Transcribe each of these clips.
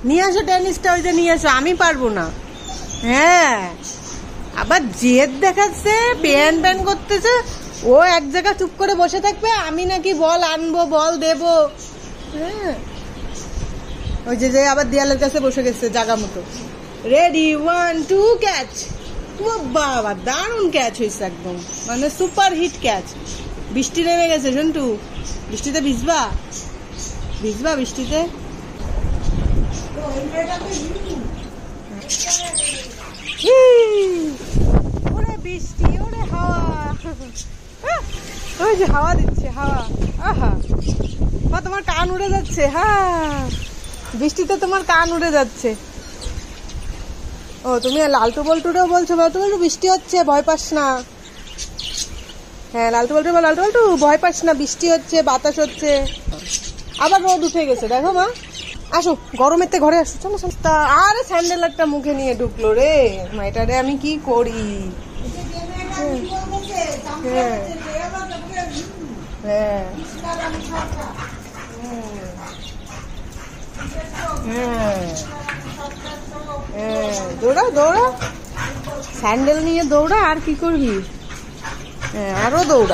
নিয়ে আসো টেনিসটা, ওই যে নিয়ে আসো, আমি পারবো না। হ্যাঁ, আবার জেদ দেখাচ্ছে, প্যান প্যান করতেছে। ও এক জায়গা চুপ করে বসে থাকবে, আমি নাকি বল আনবো, বল দেবো। হ্যাঁ, ওই যে আবার দেয়ালের কাছে বসে গেছে জায়গা মতো। Ready, 1 2 catch. ও বাবা, দারুণ ক্যাচ হয়েছে একদম, মানে সুপার হিট ক্যাচ। বৃষ্টি নেমে গেছে সন্টু, বৃষ্টিতে ভিজবা, ভিজবা বৃষ্টিতে। ওরে বৃষ্টি, ওরে হাওয়া, ওই যে হাওয়া দিচ্ছে, হাওয়া। আহা, তোমার কান উড়ে যাচ্ছে। হ্যাঁ, বৃষ্টিতে তোমার কান উড়ে যাচ্ছে। ও, তুমি লালটু বল্টুরেও বলছো, লালটু বল্টু বৃষ্টি হচ্ছে, ভয় পাস না। হ্যাঁ, লালটু বল্টু, লালটু বল্টু ভয় পাস না, বৃষ্টি হচ্ছে, বাতাস হচ্ছে। আবার রোদ উঠে গেছে, দেখো মা। আসো, গরমেতে ঘরে আসো, চলো। আরে স্যান্ডেল একটা মুখে নিয়ে ঢুকলো রে, এটারে আমি কি করি। হ্যাঁ হ্যাঁ হ্যাঁ, দৌড়া দৌড়া, স্যান্ডেল নিয়ে দৌড়া, আর কি করবি। হ্যাঁ, আরো দৌড়া,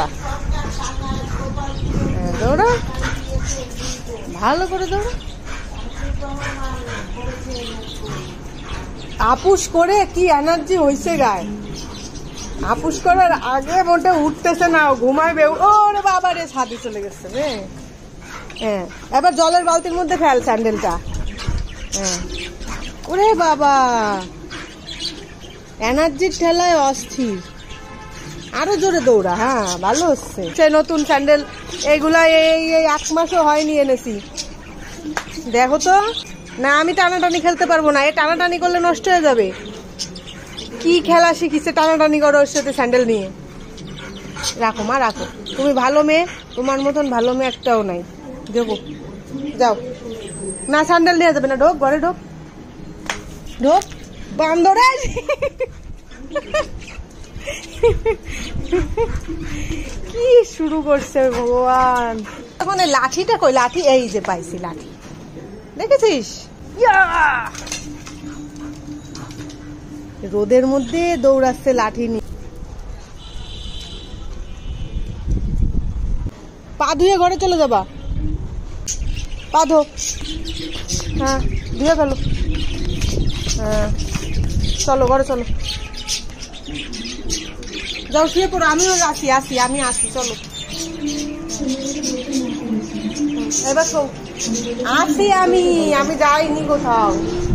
দৌড়া, ভালো করে দৌড়া। আপুস করে কি এনার্জি হয়েছে গায়ে, আপুস করার আগে মোটে উঠতেছে না, ঘুমাইবে। ওরে বাবা রে, ছাদে চলে গেছে রে। হ্যাঁ, এবার জলের বালতির মধ্যে ফেল স্যান্ডেলটা। হ্যাঁ, ওরে বাবা, এনার্জির ঠেলায় অস্থির। আরো জোরে দৌড়া। হ্যাঁ, ভালো হচ্ছে। সে নতুন স্যান্ডেল, এইগুলা এই 1 মাসও হয়নি এনেছি। দেখো তো, না আমি টানাটানি খেলতে পারবো না, এ টানাটানি করলে নষ্ট হয়ে যাবে। কি খেলা শিখিছে, টানাটানি করো ওর সাথে স্যান্ডেল নিয়ে। রাখো মা, রাখো, তুমি ভালো মেয়ে, তোমার মতন ভালো মেয়ে একটাও নাই। দেবো, যাও না, স্যান্ডেল নিয়ে যাবে না। ঢোক, ঘরে ঢোক, ঢোক, বান্দরে। কি শুরু করছে ভগবান। এখন লাঠিটা কই, লাঠি এই যে পাইছি, লাঠি দেখেছিস। রোদের মধ্যে দৌড়াচ্ছে লাঠি নিয়ে। পা ধুয়ে ঘরে চলে যাবা, পা ধো। হ্যাঁ, ধুয়ে ফেলো। হ্যাঁ, চলো ঘরে চলো, যাও শুয়ে পড়ো। আমিও আসি, আমি আসি, চলো। এবার শো, আসি আমি যাইনি কোথাও।